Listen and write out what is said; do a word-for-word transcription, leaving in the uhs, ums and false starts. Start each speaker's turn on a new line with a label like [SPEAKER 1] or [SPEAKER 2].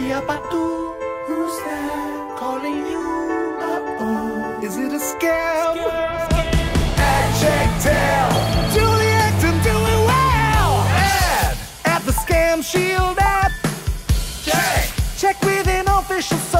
[SPEAKER 1] Siapa tuh? Who's that calling you? Uh-oh. Is it a scam? At Check.Tell, do the act and do it well. Ad at the Scam Shield app. Check. Check with an official